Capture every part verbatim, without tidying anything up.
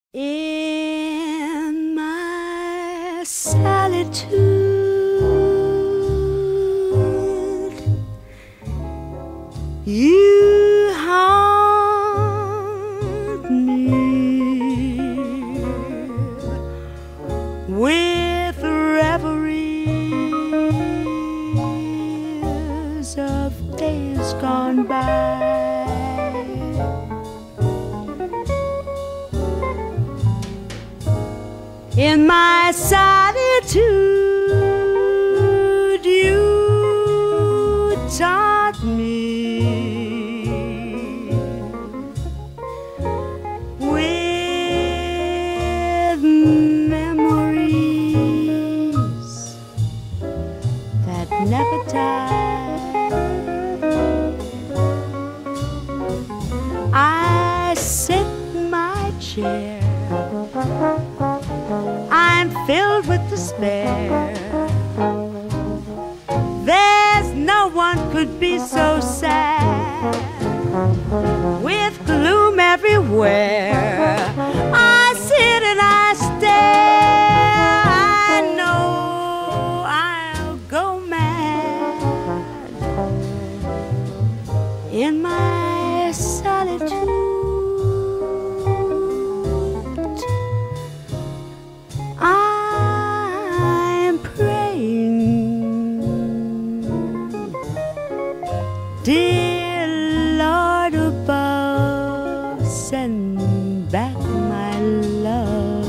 In my solitude, you haunt me with reveries of days gone by. In my solitude, you taught me with memories that never die. I sit in my chair, I'm filled with despair. There's no one could be so sad, with gloom everywhere. I sit and I stare. I know I'll go mad in my solitude. Dear Lord above, send back my love.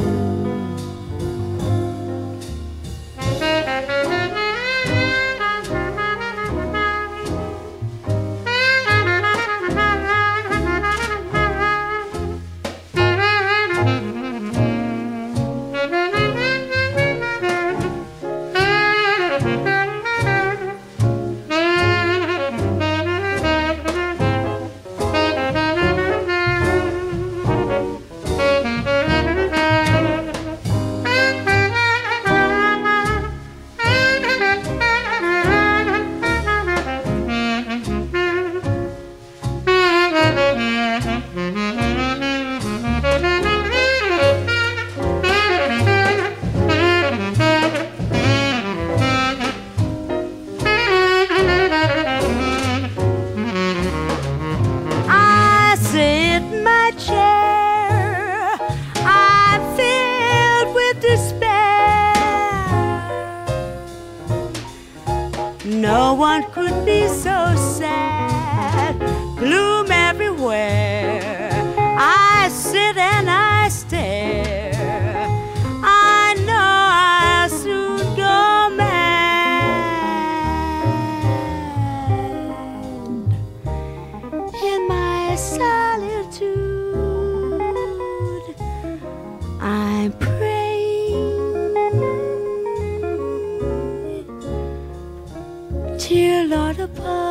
No one could be so sad, gloom everywhere. I sit and I stare. I know I'll soon go mad in my solitude. I'm praying, dear Lord above,